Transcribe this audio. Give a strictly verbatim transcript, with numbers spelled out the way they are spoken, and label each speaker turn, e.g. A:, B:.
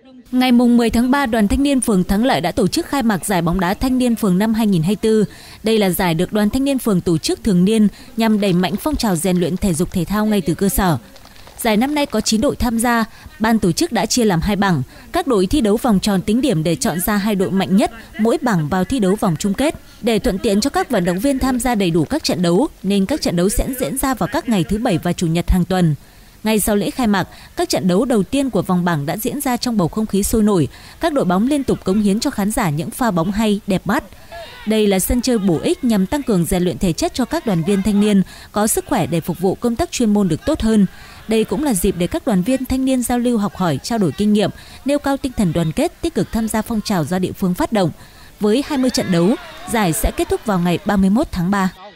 A: Ngày mười tháng ba, Đoàn Thanh niên phường Thắng Lợi đã tổ chức khai mạc giải bóng đá thanh niên phường năm hai nghìn không trăm hai mươi tư. Đây là giải được Đoàn Thanh niên phường tổ chức thường niên nhằm đẩy mạnh phong trào rèn luyện thể dục thể thao ngay từ cơ sở. Giải năm nay có chín đội tham gia, ban tổ chức đã chia làm hai bảng. Các đội thi đấu vòng tròn tính điểm để chọn ra hai đội mạnh nhất mỗi bảng vào thi đấu vòng chung kết. Để thuận tiện cho các vận động viên tham gia đầy đủ các trận đấu, nên các trận đấu sẽ diễn ra vào các ngày thứ Bảy và Chủ nhật hàng tuần. Ngay sau lễ khai mạc, các trận đấu đầu tiên của vòng bảng đã diễn ra trong bầu không khí sôi nổi. Các đội bóng liên tục cống hiến cho khán giả những pha bóng hay, đẹp mắt. Đây là sân chơi bổ ích nhằm tăng cường rèn luyện thể chất cho các đoàn viên thanh niên, có sức khỏe để phục vụ công tác chuyên môn được tốt hơn. Đây cũng là dịp để các đoàn viên thanh niên giao lưu học hỏi, trao đổi kinh nghiệm, nêu cao tinh thần đoàn kết, tích cực tham gia phong trào do địa phương phát động. Với hai mươi trận đấu, giải sẽ kết thúc vào ngày ba mươi mốt tháng ba.